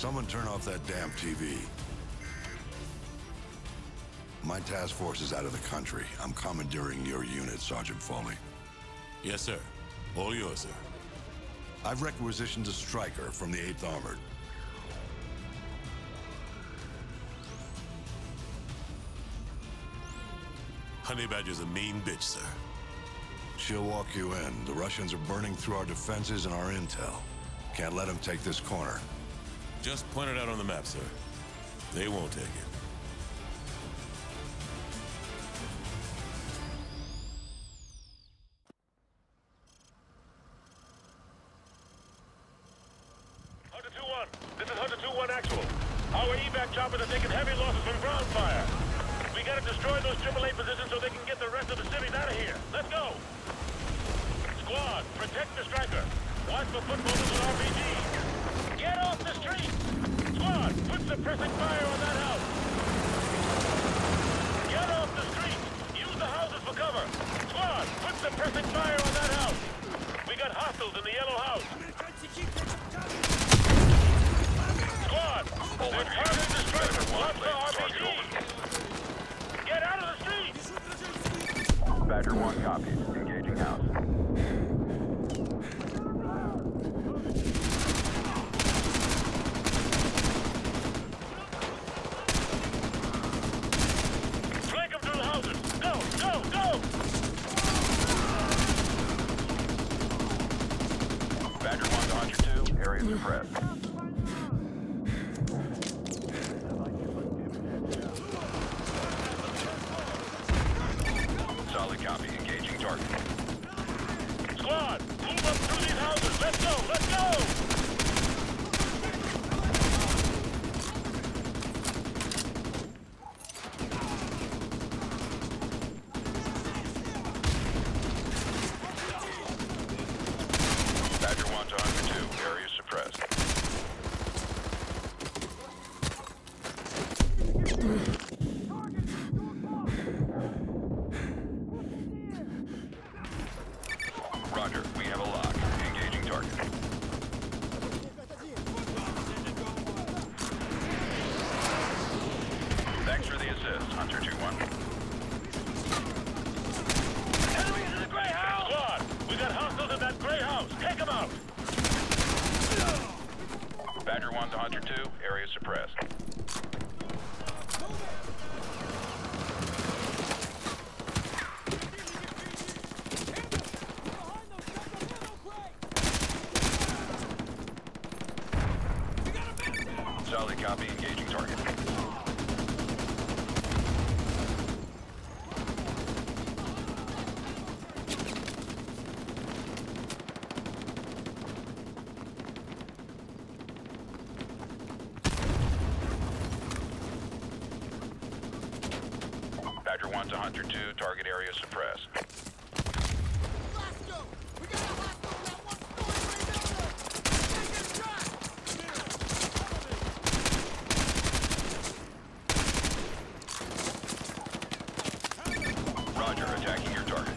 Someone turn off that damn TV. My task force is out of the country. I'm commandeering your unit, Sergeant Foley. Yes, sir. All yours, sir. I've requisitioned a Striker from the 8th Armored. Honey Badger's a mean bitch, sir. She'll walk you in. The Russians are burning through our defenses and our intel. Can't let them take this corner. Just point it out on the map, sir. They won't take it. This is Hunter 2-1 actual. Our evac choppers are taking heavy losses from ground fire. We gotta destroy those AAA positions so they can get the rest of the cities out of here. Let's go! Squad, protect the Striker. Watch for footballers with RPGs. Get off the street! Squad, put suppressing fire on that house. Get off the street! Use the houses for cover. Squad, put suppressing fire on that house. We got hostiles in the yellow house. Squad, they're targeting the Striker. Watch for RPGs. Get out of the street! Badger 1 copies. Engaging house. Flank them through the houses! Go! Go! Go! Badger 1 to Hunter 2. Area suppressed. Solid copy. Engaging target. Squad, move up through these houses! Let's go! Let's go! Badger 1 to Hunter 2. Area suppressed. Roger, we have a lock. Engaging target. Thanks for the assist, Hunter 2-1. Enemies in the gray house! Squad, we got hostiles in that gray house! Take them out! Badger 1 to Hunter 2. Area suppressed. Solid copy. Engaging target. Badger 1 to Hunter 2. Target area suppressed. Roger, attacking your target.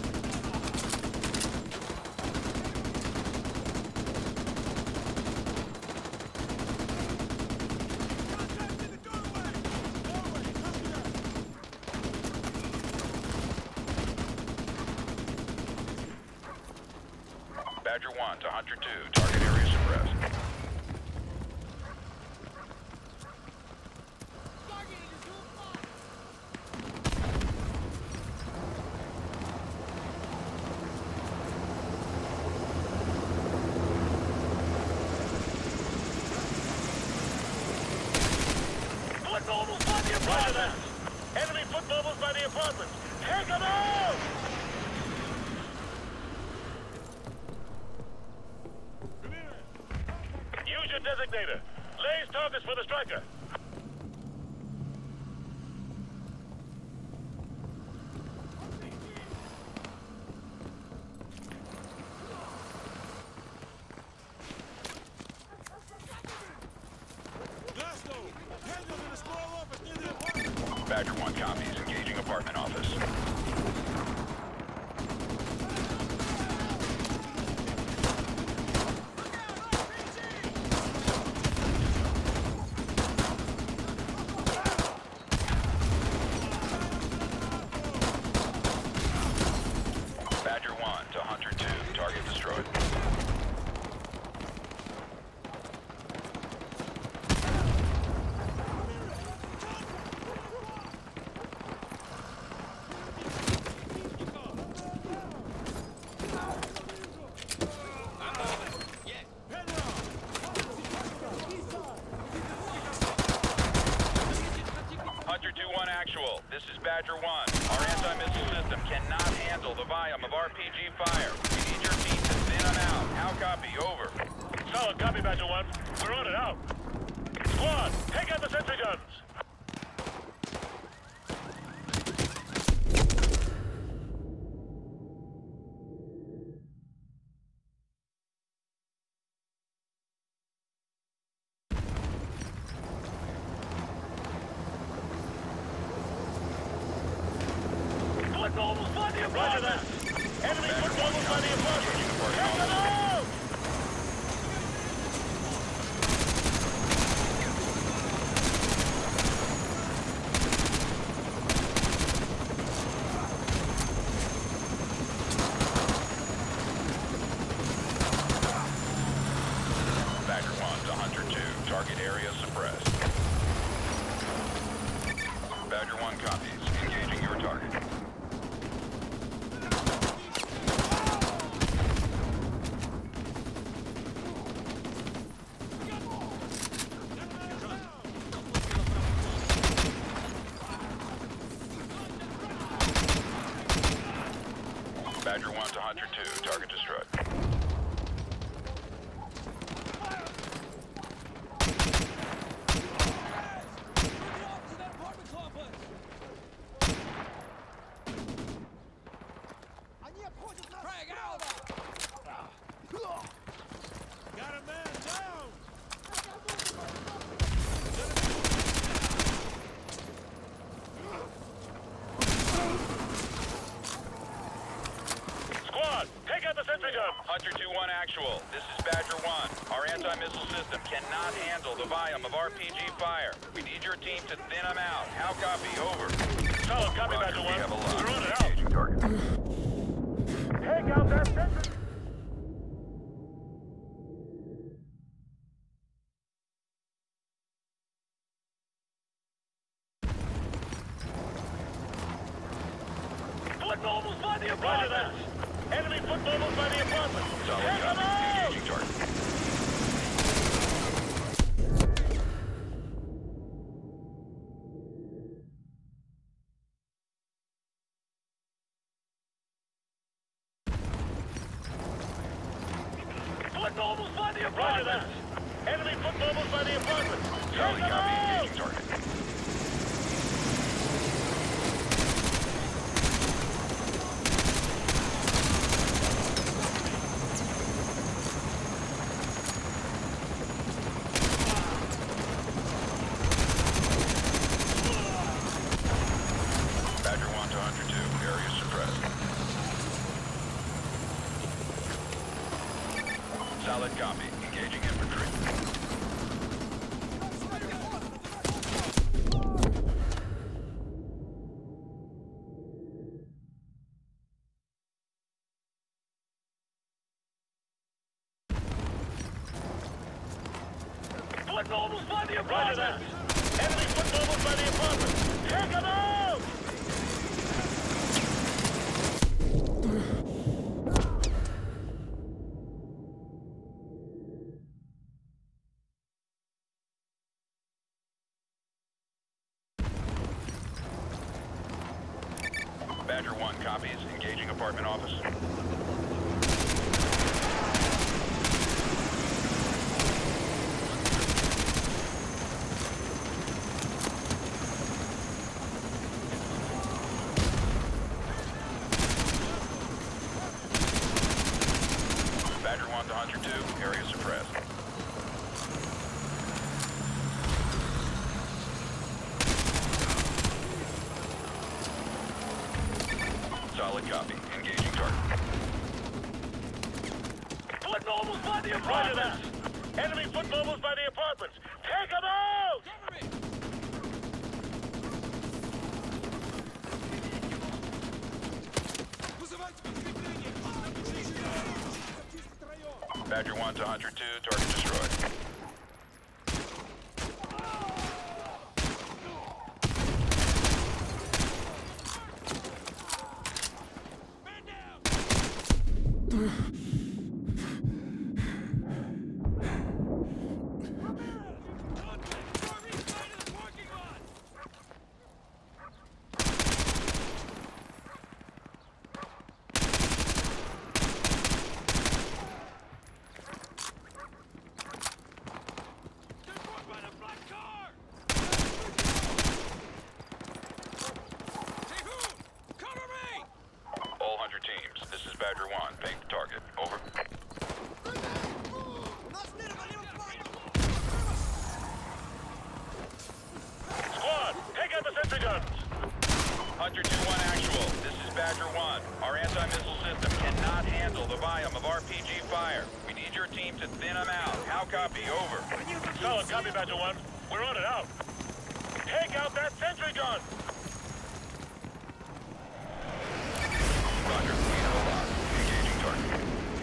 Badger 1 to Hunter 2. Target area suppressed. Foot mobiles by the apartments! Enemy foot mobiles by the apartments! Take them out! Use your designator. Lays targets for the Striker. Badger 1 copies. Engaging apartment office. This is Badger 1. Our anti-missile system cannot handle the volume of RPG fire. We need your team to thin them out. How copy? Over. Solid copy, Badger 1. We're on it, out. Squad, take out the sentry guns. Roger that. Enemy foot mobiles by the apartment. Take them out! Badger 1 to Hunter 2. Target area suppressed. Badger 1 copies. Engaging your target. Badger 1 to Hunter 2. Target destroyed. Got a man down! Squad, take out the sentry gun! Hunter 2-1 actual. This is Badger 1. Our anti-missile system cannot handle the volume of RPG fire. We need your team to thin them out. How copy? Over. Solid copy, Roger, Badger 1. we have a lot. We're on it, out. Engaging target. Take out that sentry! Foot mobiles by the apartment! Roger that. Enemy foot mobiles by the apartment! Solid Take them copy. out! Engaging target. Foot mobiles by the apartment! Roger that. Enemy foot mobiles by the apartment! Take Solid them copy. out! Engaging target. Badger 1 to Hunter 2. Area suppressed. Solid copy. Engaging infantry. Foot mobiles by the apartment! Roger that. Enemy foot mobiles by the apartment! Take them out! Badger 1 copies. Engaging apartment office. Badger 1 to Hunter 2. Area suppressed. Solid copy. Engaging target. Foot mobiles by the apartment! Enemy foot mobiles by the apartments! Take them out! Badger 1 to Hunter 2. Target destroyed. How copy? Over. Solid copy, Badger 1. We're on it out. Take out that sentry gun! Roger. We have a lock. Engaging target.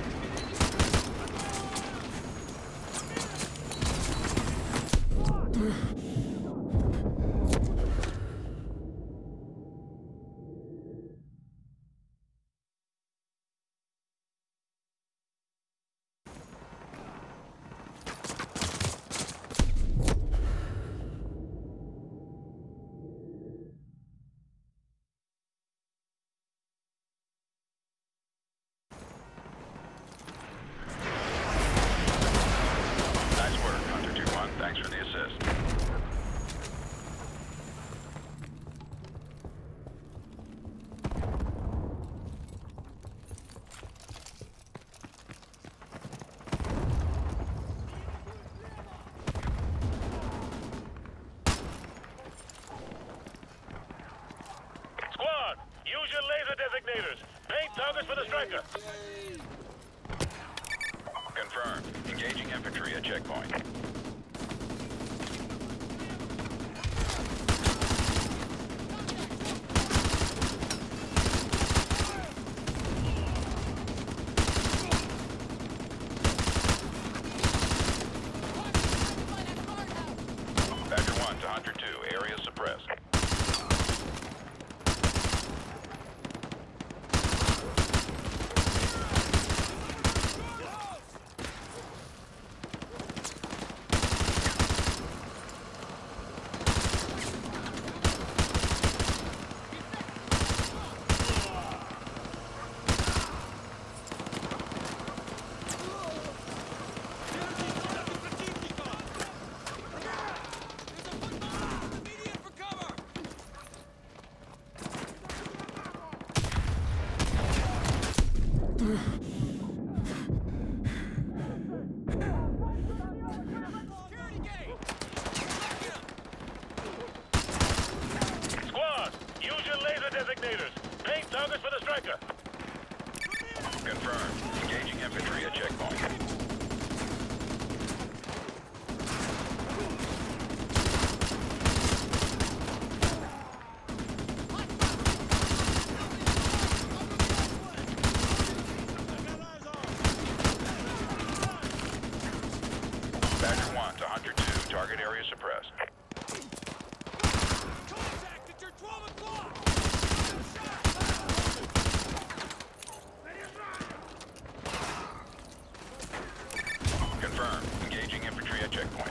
Use your laser designators. Paint targets for the striker. Confirmed. Engaging infantry at checkpoint. Badger 1 to Hunter 2. Area suppressed. Designators. Paint targets for the striker. Confirmed. Engaging infantry at checkpoint. Badger 1 to Hunter 2. Target area suppressed. Contact at your 12 o'clock! Confirmed. Engaging infantry at checkpoint.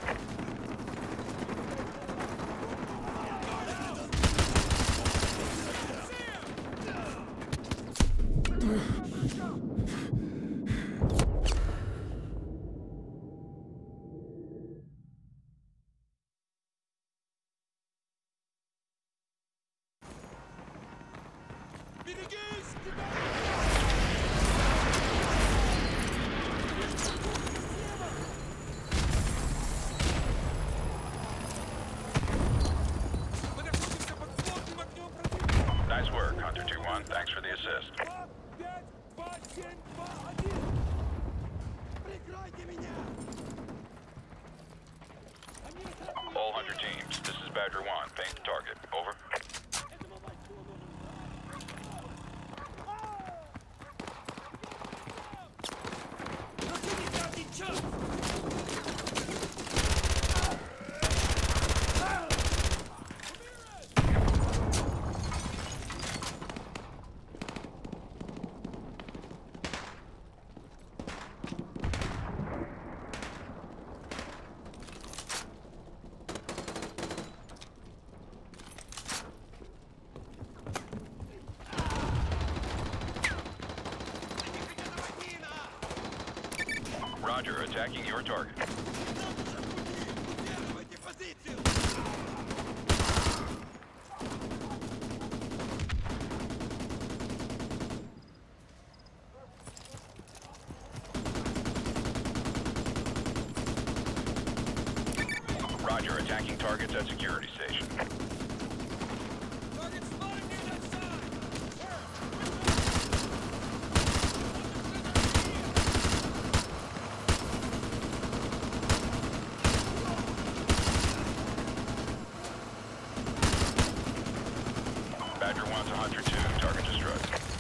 Nice work, Hunter 2-1. Thanks for the assist. All Hunter teams, this is Badger 1. Paint the target. Over. Roger, attacking your target. Roger, attacking targets at security station. 1 to Hunter 2, target destroyed.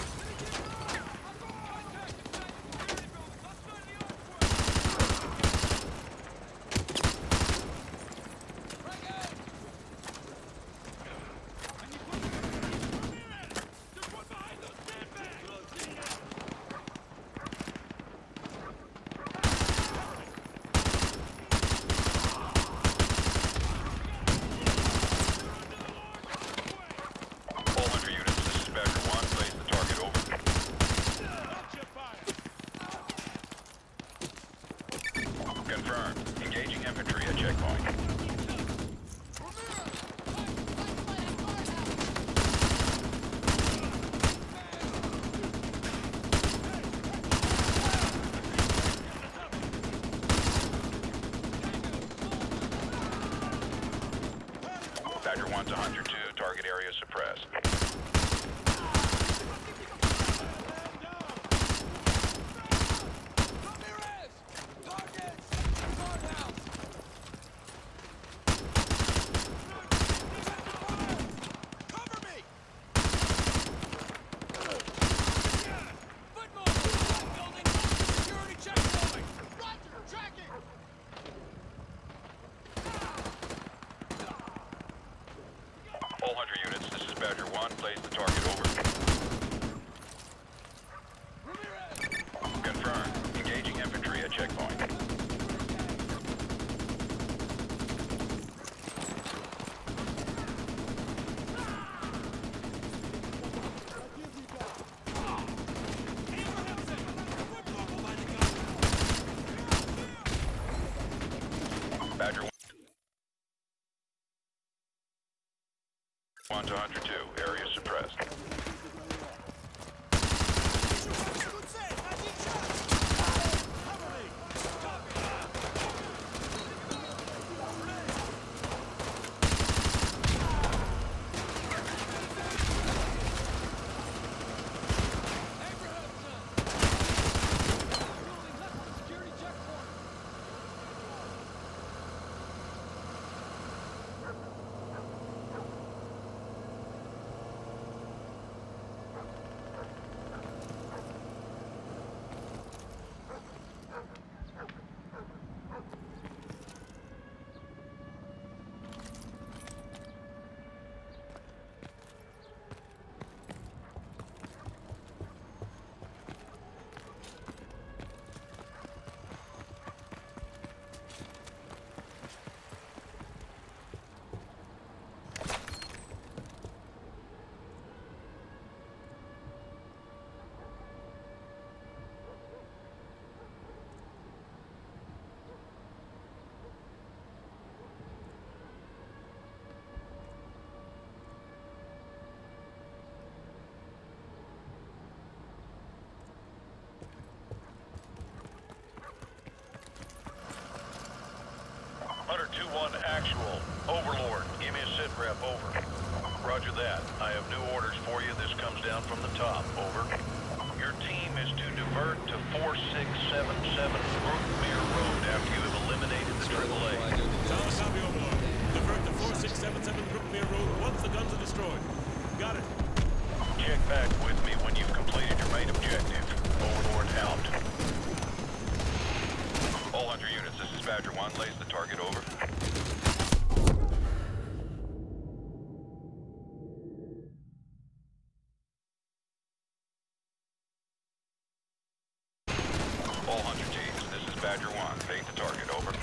Confirmed. Engaging infantry at checkpoint. Badger 1 to Hunter 2, target area suppressed. All Hunter units, this is Badger 1. Place the target over. Confirmed. Engaging infantry at checkpoint. Badger 1 to Hunter 2, area suppressed. Hunter 2-1 actual. Overlord, give me a sit rep, over. Roger that. I have new orders for you. This comes down from the top, over. Your team is to divert to 4677 Brookmere Road after you have eliminated the AAA. Solid copy, Overlord. Divert to 4677 Brookmere Road once the guns are destroyed. Got it. Check back with me when you've completed your main objective. Overlord out. All Hunter units, this is Badger 1. Lays the target over. All Hunter teams, this is Badger 1. Take the target over.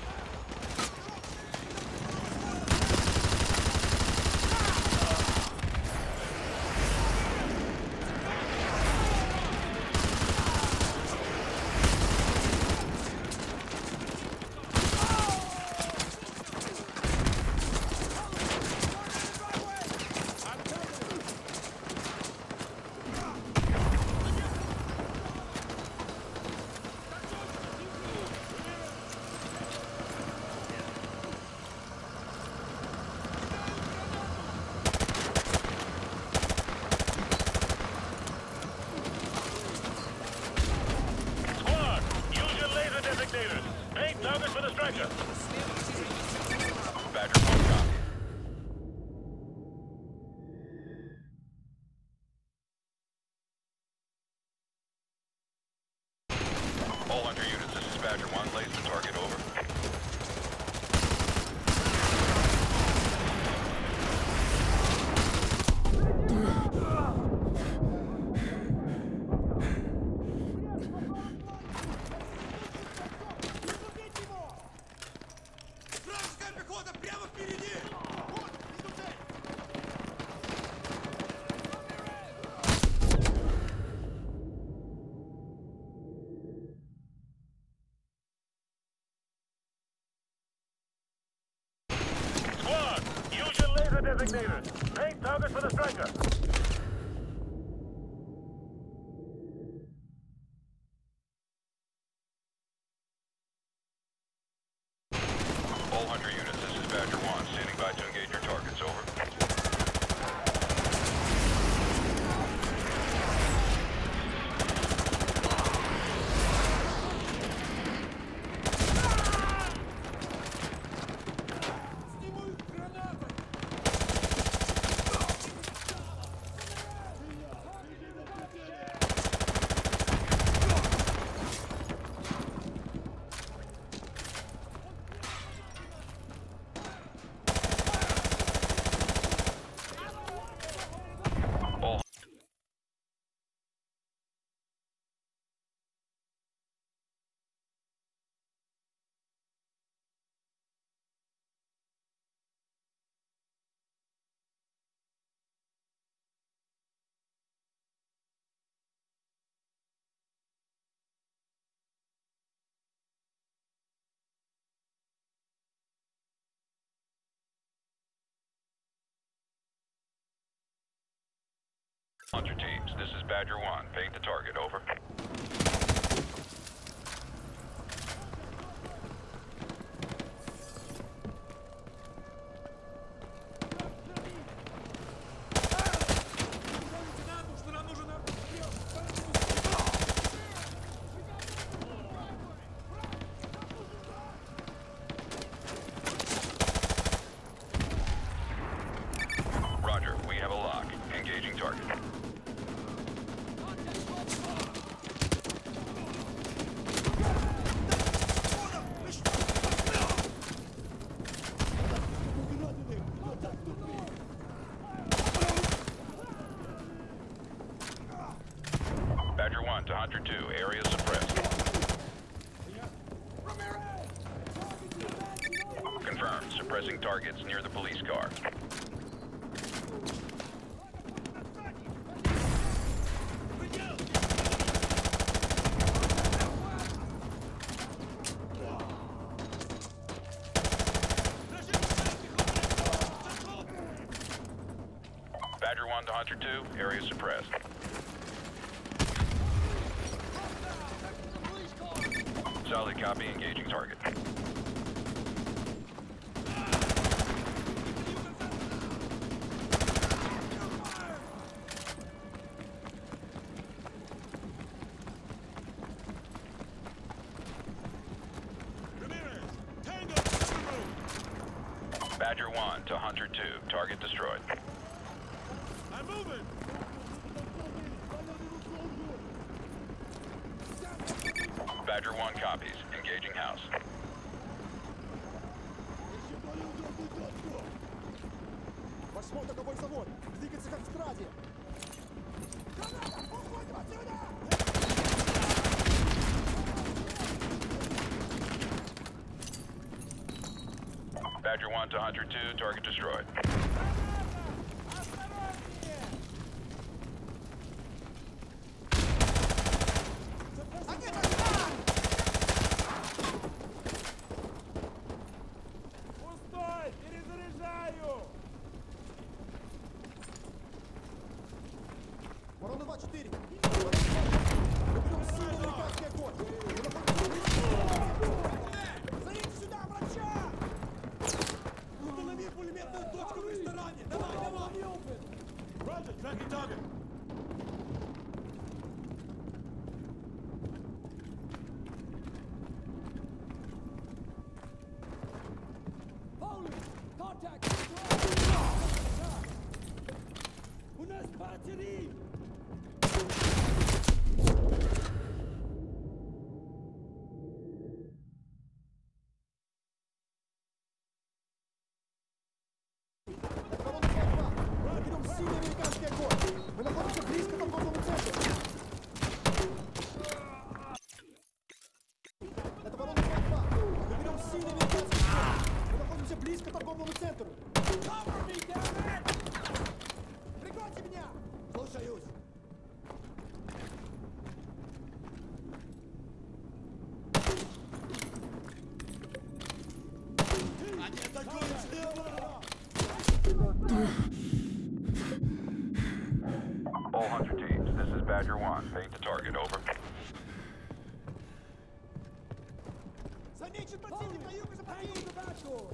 Main target for the striker. Badger 1 copy. Вражеская пехота прямо впереди! Вот, вижу цель! Squad, use your laser designators. Paint targets for the striker. All Hunter units, this is Badger 1, standing by to engage your targets, over. Снимают гранаты! All Hunter teams, this is Badger 1, paint the target, over. Лейтенанту, что нам нужен обстрел! Roger, we have a lock. Engaging target. Badger 1 to Hunter 2, area suppressed. Confirmed, suppressing targets near the police car. Badger 1 to Hunter 2, area suppressed. Solid copy, engaging target. Ramirez! Tango! Suburban! Badger 1 to Hunter 2, target destroyed. I'm moving! Badger 1 copies, engaging house. Восьмой таковой завод! Двигаться как в страде! Граната! Уходим отсюда! Badger 1 to Hunter 2, target destroyed. Пустой! Перезаряжаю! Ворона 2-4! Выберем сильный американский огонь! Зовите сюда врача! Установи пулеметную точку в ресторане! Давай, давай! Roger, tracking target! Foley! Contact! У нас батареи! Выберем сильный американский огонь! Мы находимся близко к торговому центру! Это ворона 2. Выберем сильный американский огонь! Мы находимся близко близко к торговому центру. Прикройте меня! Слушаюсь. Они атакуют слева! All Hunter teams, this is Badger 1. Fade to target, over. Замечен противник на юго-западе!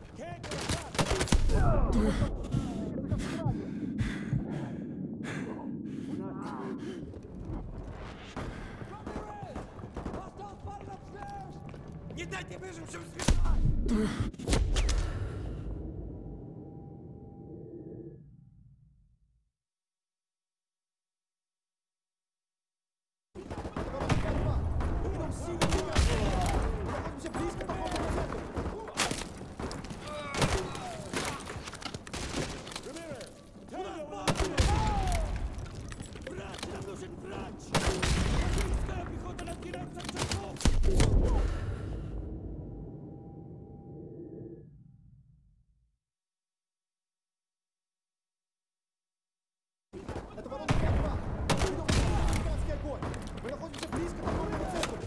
Не дайте выжившим сбежать! Это ворона 5-2. Видел американский огонь. Мы находимся близко к торговому центру.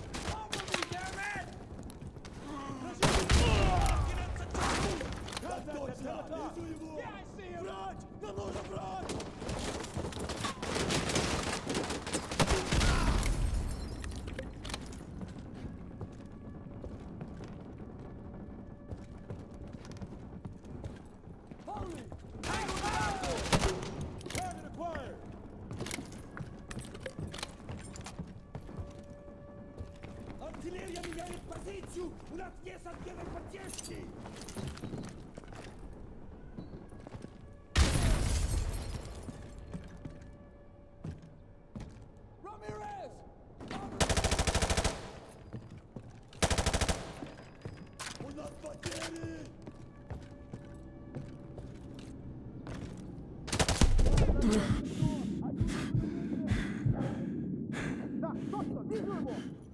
Брать! Да нужно брать! Foley! Target acquired! Артиллерия меняет позицию! У нас есть отдельной поддержки! Ramirez! У нас потери! Да, точно, вижу его!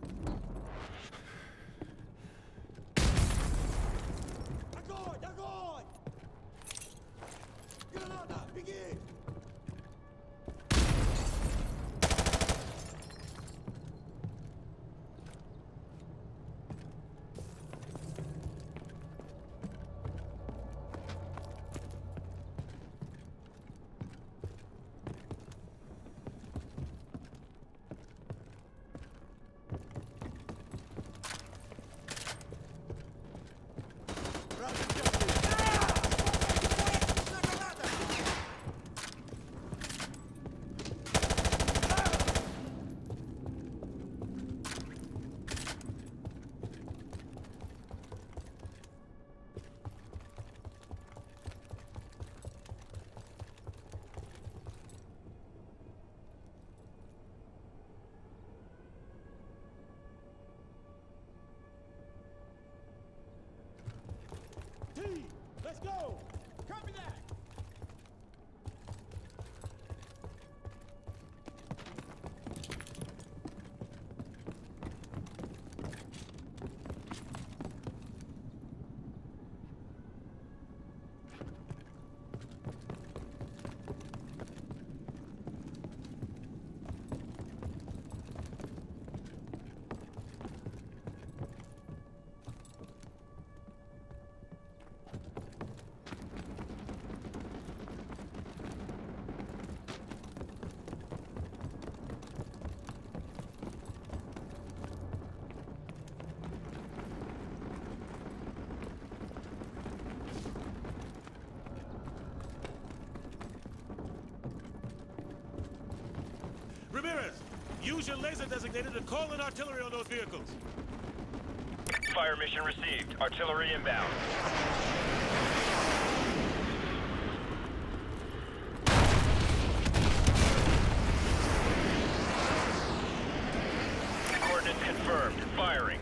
Огонь, огонь! Граната, беги! T, let's go! Copy that! Ramirez, use your laser designator to call in artillery on those vehicles. Fire mission received. Artillery inbound. Coordinates confirmed. Firing.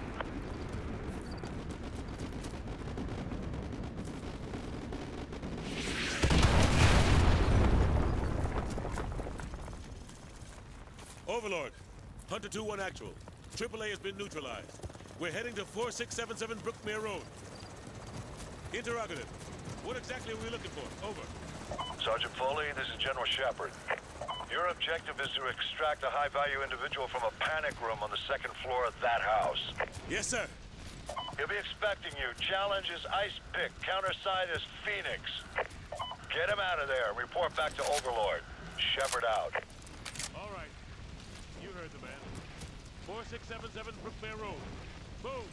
Overlord, Hunter 2-1 actual. AAA has been neutralized. We're heading to 4677 Brookmere Road. Interrogative. What exactly are we looking for? Over. Sergeant Foley, this is General Shepard. Your objective is to extract a high-value individual from a panic room on the second floor of that house. Yes, sir. He'll be expecting you. Challenge is Ice Pick. Counterside is Phoenix. Get him out of there and report back to Overlord. Shepard out. All right. You heard the man. 4677 Brookmere Road. Boom.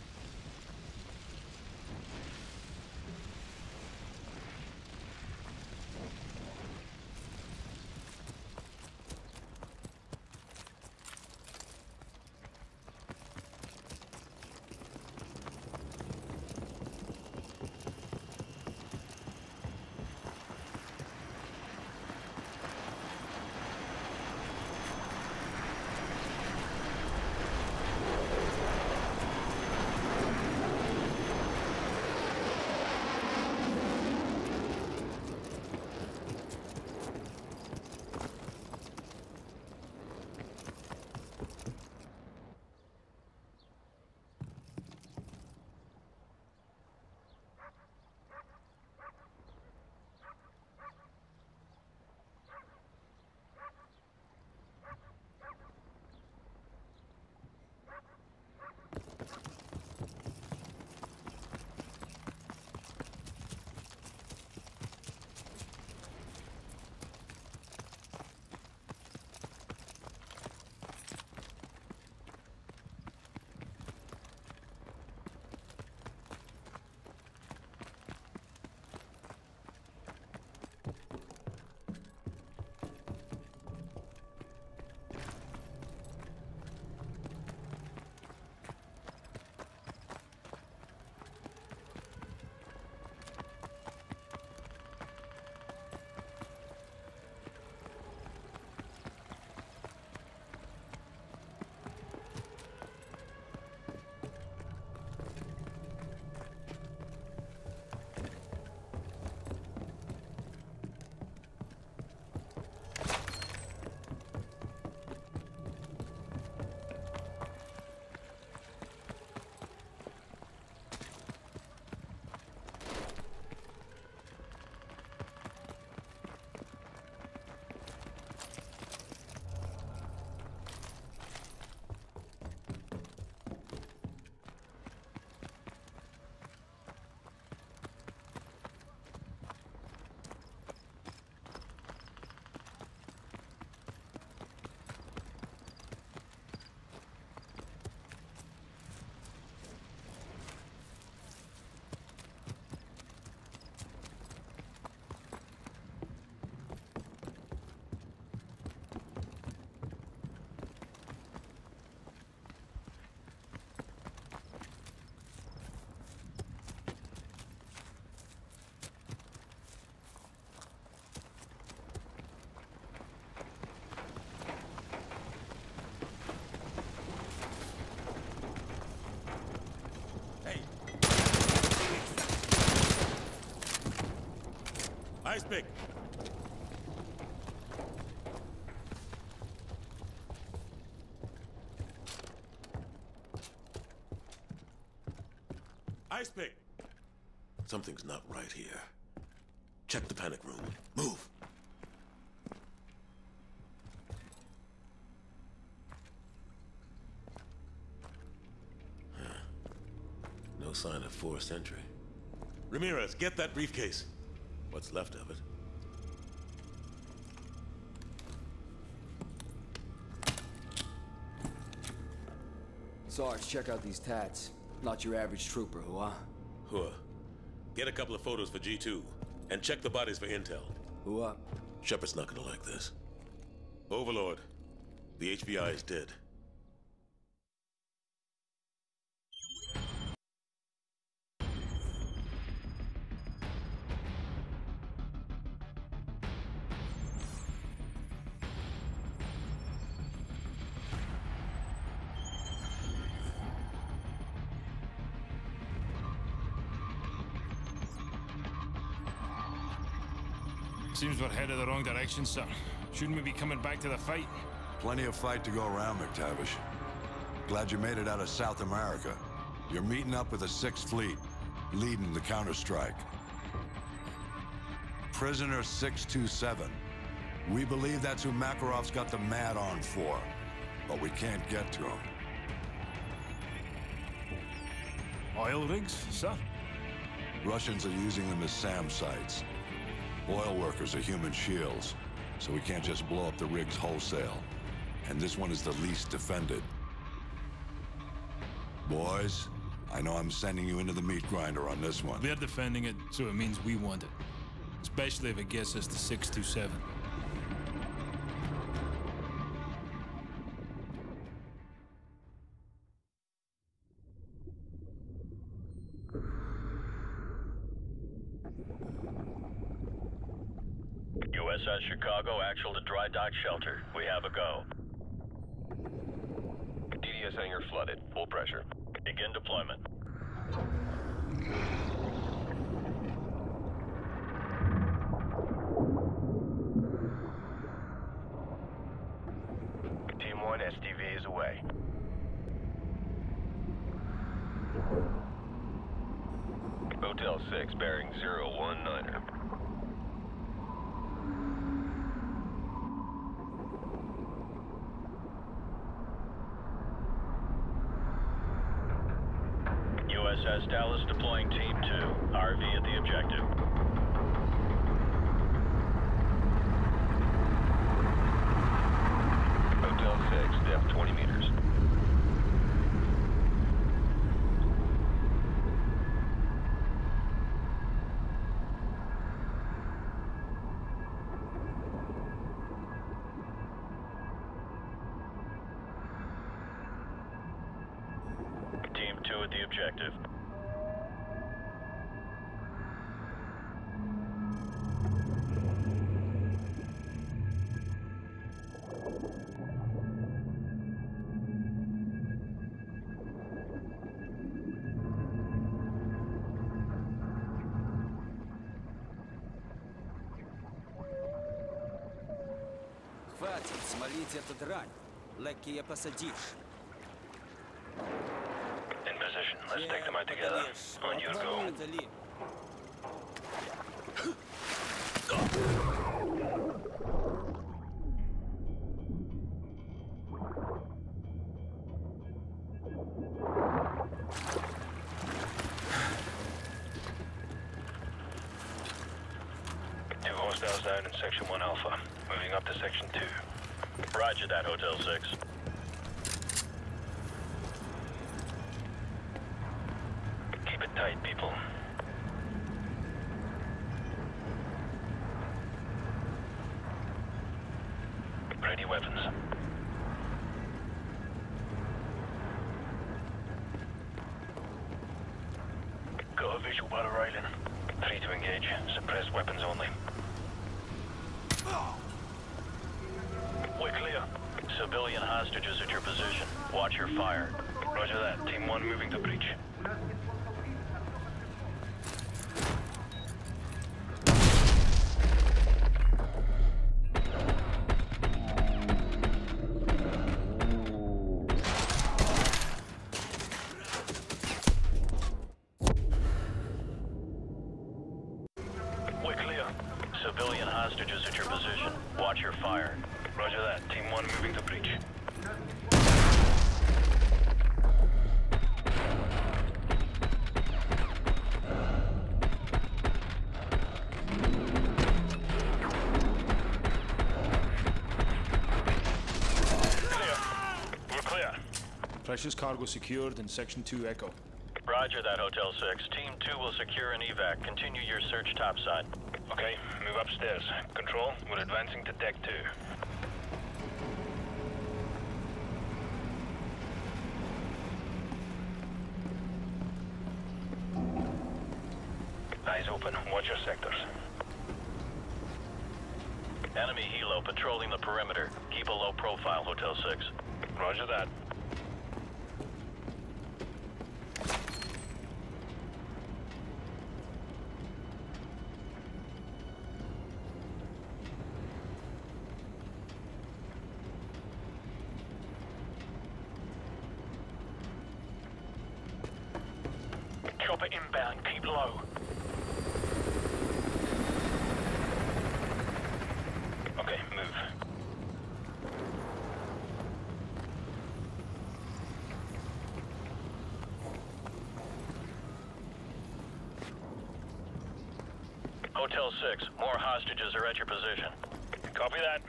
Ice pick. Ice pick. Something's not right here. Check the panic room. Move. No sign of forced entry. Ramirez, get that briefcase. What's left of it? Sarge, check out these tats. Not your average trooper, huh? Huh. Get a couple of photos for G2, and check the bodies for intel. Who up? Shepard's not gonna like this. Overlord, the HVI is dead. Seems we're headed the wrong direction, sir. Shouldn't we be coming back to the fight? Plenty of fight to go around, McTavish. Glad you made it out of South America. You're meeting up with the 6th Fleet. leading the counterstrike. Prisoner 627. We believe that's who Makarov's got the mad on for, but we can't get to him. Oil rigs, sir? Russians are using them as SAM sites. Oil workers are human shields, so we can't just blow up the rigs wholesale. And this one is the least defended. Boys, I know I'm sending you into the meat grinder on this one. They're defending it, so it means we want it. Especially if it gets us to 627. USS Chicago, actual to dry dock shelter. We have a go. DDS hangar flooded. Full pressure. Begin deployment. Team 1, SDV is away. Hotel 6, bearing 019er. USS Dallas deploying Team 2. RV at the objective. Hotel 6, depth 20 meters. Team 2 at the objective. Хватит смолить эту дрань. Легкие посадишь. In position. Let's take them out together. On your go. Two hostiles down in Section 1 Alpha. Moving up to Section 2. Roger that, Hotel 6. Keep it tight, people. Ready weapons. Got a visual battle rifle. 3 to engage. Suppressed weapons only. We're clear. Civilian hostages at your position. Watch your fire. Roger that. Team 1 moving to breach. We're clear. Civilian hostages at your position. Watch your fire. Roger that. Team 1 moving to breach. Clear. We're clear. Precious cargo secured in Section 2 Echo. Roger that, Hotel 6. Team 2 will secure an evac. Continue your search topside. Okay, move upstairs. Control, we're advancing to Deck 2. Eyes open. Watch your sectors. Enemy helo patrolling the perimeter. Keep a low profile, Hotel 6. Roger that. Chopper inbound. Keep Hotel 6, more hostages are at your position. Copy that.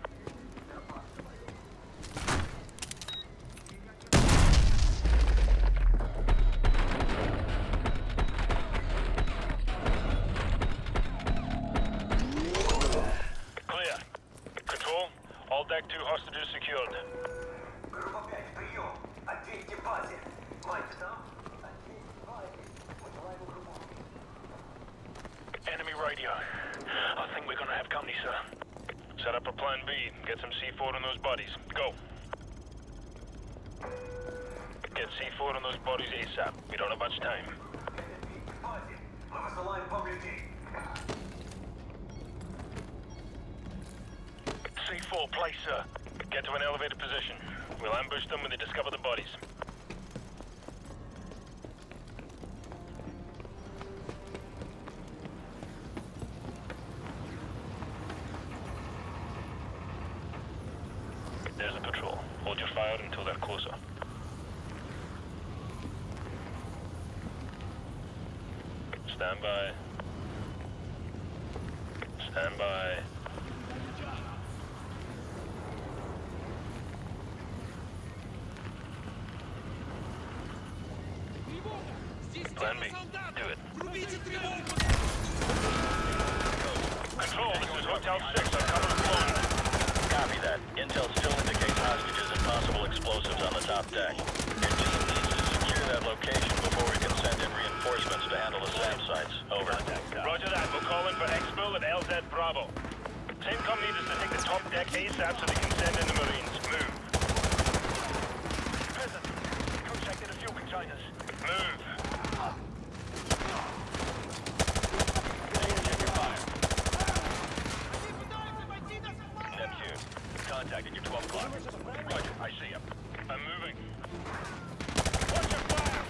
Clear. Control, all deck 2 hostages secured. Группа 5, прием. Ответьте базе. Майте там. Ответьте базе. Вызываем группу. Enemy radio. I think we're gonna have company, sir. Set up a plan B. Get some C4 on those bodies. Go. Get C4 on those bodies ASAP. We don't have much time. Ответьте базе. Мы высылаем вам людей. C4, place, sir. Get to an elevated position. We'll ambush them when they discover the bodies. There's a patrol. Hold your fire until they're closer. Stand by. Stand by. Plan B. Do it. Control, this is Hotel 6. Our cover is blown. Copy that. Intel still indicates hostages and possible explosives on the top deck. Your team needs to secure that location before we can send in reinforcements to handle the SAM sites. Over. Roger that. We'll call in for Expo and LZ Bravo. CENTCOM needs us to take the top deck ASAP so they can send in the Marines. Move. Prison. Go check in the fuel containers. Move. Check your fire. Neptune, contacting your 12 o'clock. Roger, I see him. I'm moving. Watch your fire!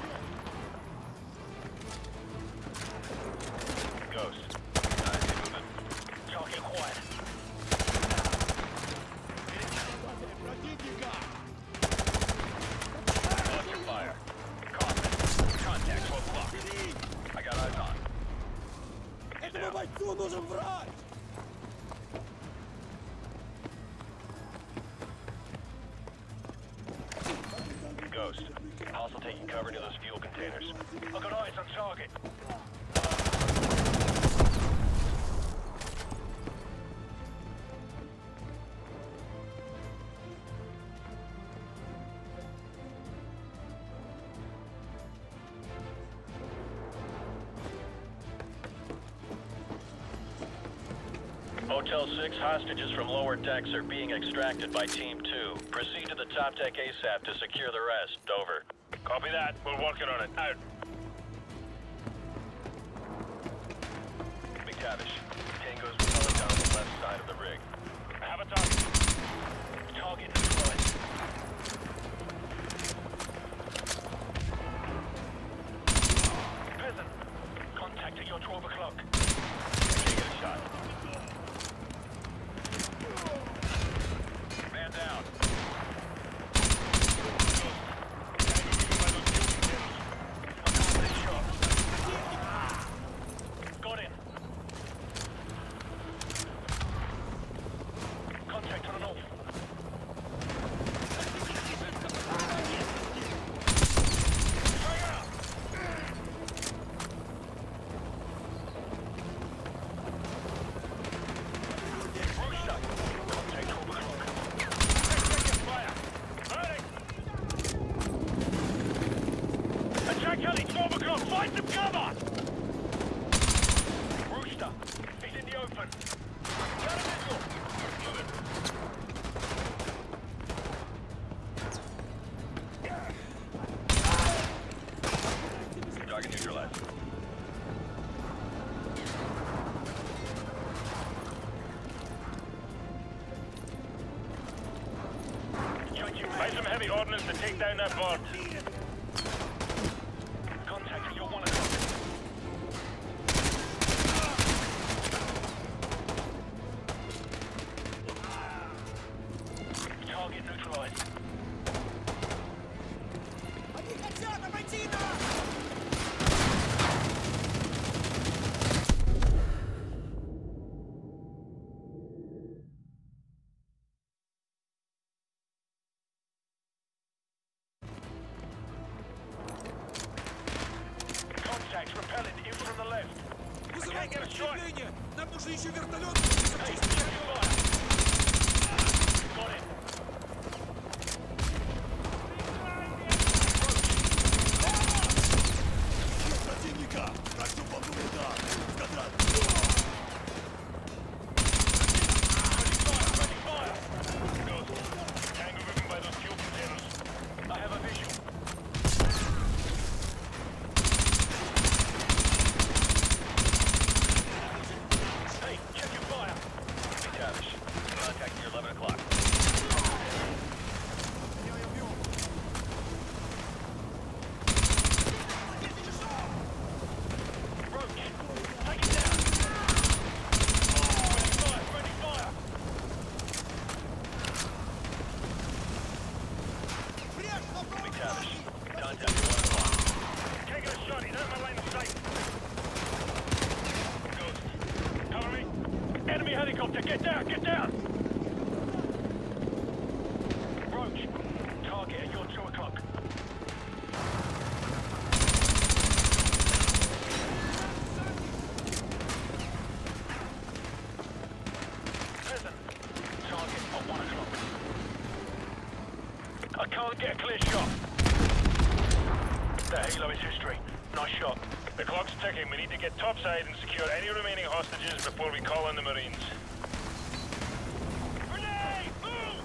Ghost, eyes moving. Target quiet. Watch your fire. Contact 12 o'clock. I got eyes on. He's down. Бойцу нужен врач! Ghost, hostile taking cover near those fuel containers. I've got eyes on target. Hotel 6, hostages from lower decks are being extracted by Team 2. Proceed to the top deck ASAP to secure the rest. Over. Copy that. We're working on it. Out. McTavish, Tango's propelling down the left side of the rig. I have a target. Target neutralized. Prison. Contact at your 12 o'clock. Take a shot. Man down. Got him. Contact on the north. Attack heli, 12 o'clock, find some cover! Rooster, he's in the open. Got a missile! Moving. Target neutralized. Buy some heavy ordnance to take down that board. Contact at your 1 o'clock. Target neutralized. Они хотят обойти нас! get a shot. Нам нужен еще вертолет. Hey, check your fire. Got it. Противника! Прошу полковника! Квадрат! Ready fire! Ghost. Tango moving by those fuel containers. I have a visual. Hey, check your fire! McTavish, contact near 11 o'clock. Roach, take it down! Ready fire! Ready fire! McTavish, contact near 1 o'clock. Can't get a shot, he's out of my line of sight. Ghost, cover me. Enemy helicopter, get down, get down! Roach, target at your 2 o'clock. Prison, target at 1 o'clock. I can't get a clear shot. The helo is history. Nice shot. The clock's ticking. We need to get topside and secure any remaining hostages before we call in the Marines. Grenade! Move!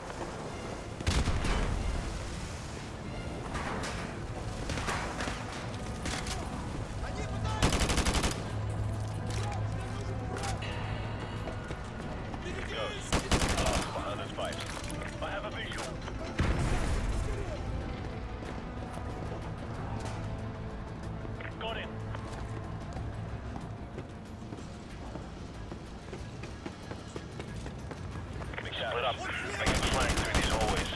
Behind those pipes. I have a visual. Got him. Split up. I can flank through these hallways.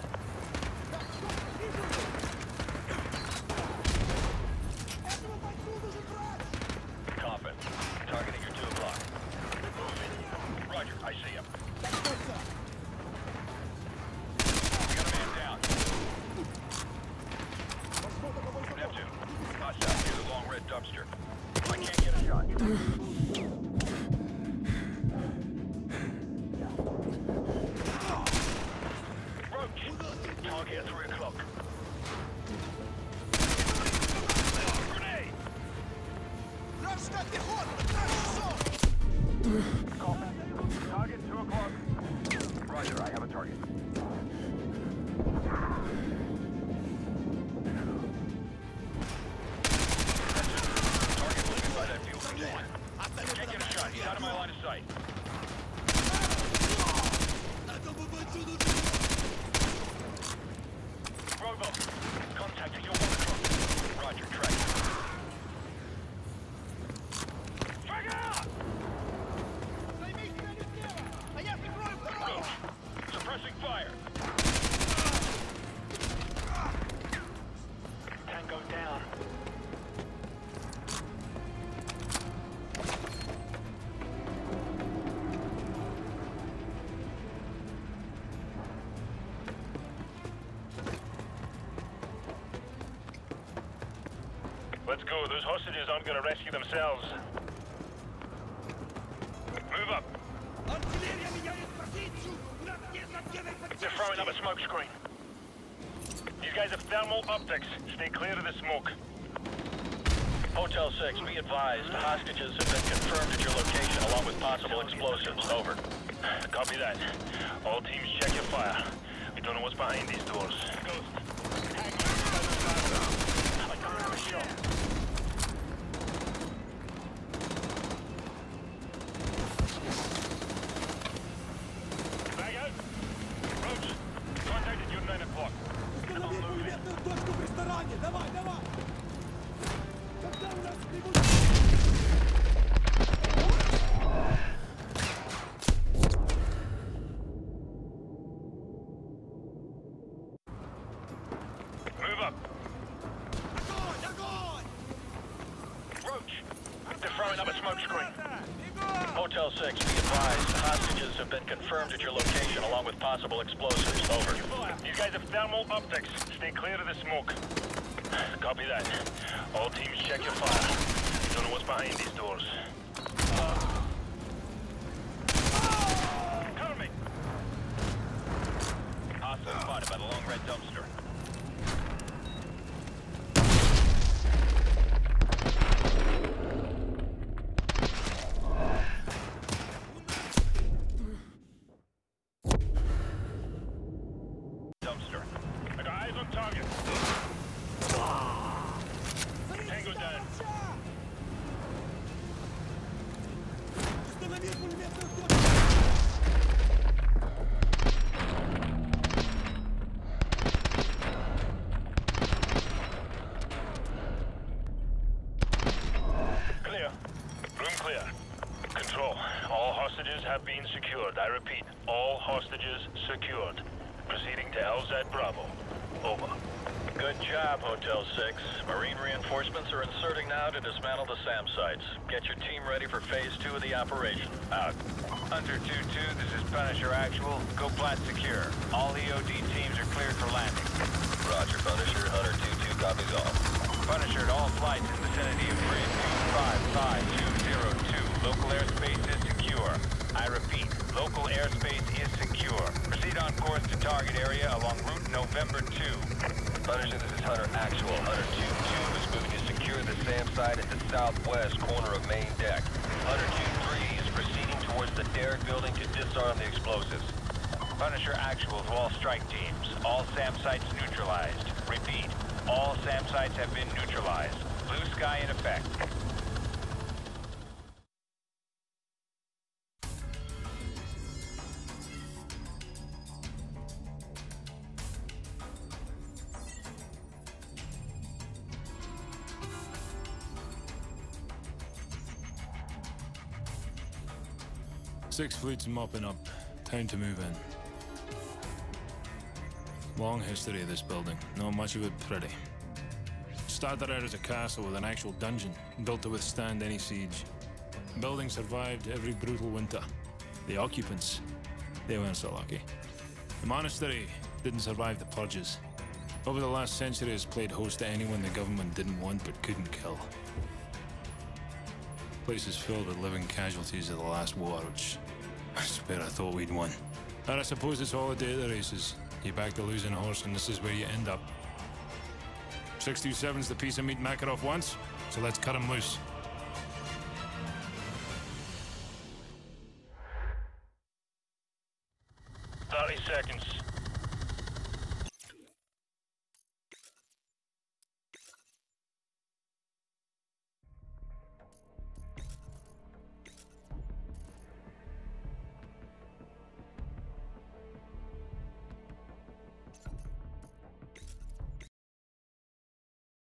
Coffin, targeting your 2 o'clock. Roger, I see him. We got a man down. Neptune, hostile near the long red dumpster. I can't get a shot. Roach, target at 3 o'clock. Grenade! Coffin, target 2 o'clock. Roger, I have a target. Target was inside that fuel container. Can't get a shot. He's out of my line of sight. Robot, contact at your 1 o'clock. Roger, track. Trigger! Roach, suppressing fire. Tango down. Let's go. Those hostages aren't going to rescue themselves. Move up. They're throwing up a smoke screen. These guys have thermal optics. Stay clear of the smoke. Hotel 6, be advised, hostages have been confirmed at your location along with possible explosives. Over. Copy that. All teams check your fire. We don't know what's behind these doors. Ghost. Hang on. I don't have a shot. Bag out. Roach, contacted you at 9 o'clock. Установи пулеметную точку в ресторане! Давай, давай! Когда у нас прибудет... Move up. Roach, they're throwing up a smoke screen. Hotel 6, be advised, hostages have been confirmed at your location along with possible explosives. Over. These guys have thermal optics. Stay clear of the smoke. Copy that. All teams check your fire. We don't know what's behind these doors. Clear. Room clear. Control. All hostages have been secured. I repeat, all hostages secured. Proceeding to LZ Bravo. Over. Good job, Hotel 6. Marine reinforcements are inserting now to dismantle the SAM sites. Get your team ready for Phase 2 of the operation. Out. Hunter 2-2, this is Punisher Actual. Go plat secure. All EOD teams are cleared for landing. Roger, Punisher. Hunter 2-2 copies all. Punisher at all flights in vicinity of Bridge 255-202. Local airspace is secure. I repeat, local airspace is secure. Proceed on course to target area along route November 2. Punisher, this is Hunter Actual. Hunter 2-2 is moving to secure the SAM site at the southwest corner of main deck. Hunter 2-3 is proceeding towards the derrick building to disarm the explosives. Punisher Actual to all strike teams. All SAM sites neutralized. Repeat, all SAM sites have been neutralized. Blue sky in effect. Six fleets mopping up. Time to move in. Long history of this building. Not much of it pretty. Started out as a castle with an actual dungeon, built to withstand any siege. The building survived every brutal winter. The occupants, they weren't so lucky. The monastery didn't survive the purges. Over the last century has played host to anyone the government didn't want but couldn't kill. The place is filled with living casualties of the last war, which I swear I thought we'd won. And I suppose it's all a day of the races. You back the losing horse and this is where you end up. 627's the piece of meat Makarov wants, so let's cut him loose. "30 seconds.